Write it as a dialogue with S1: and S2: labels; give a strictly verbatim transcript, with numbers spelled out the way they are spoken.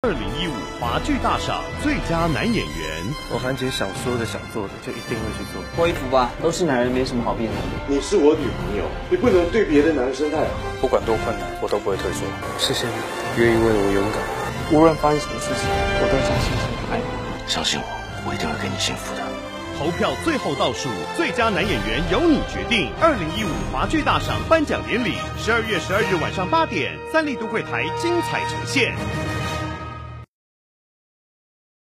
S1: 二零一五华剧大赏最佳男演员。
S2: 我韩姐想说的、想做的，就一定会去做。
S3: 脱衣服吧，都是男人，没什么好辩的。
S4: 你是我女朋友，你不能对别的男生太好。
S2: 不管多困难，我都不会退缩。谢谢你，愿意为我勇敢。
S3: 无论发生什么事情，我都相信你爱我。
S5: 相信我，我一定会给你幸福的。
S1: 投票最后倒数，最佳男演员由你决定。二零一五华剧大赏颁奖典礼，十二月十二日晚上八点，三立都会台精彩呈现。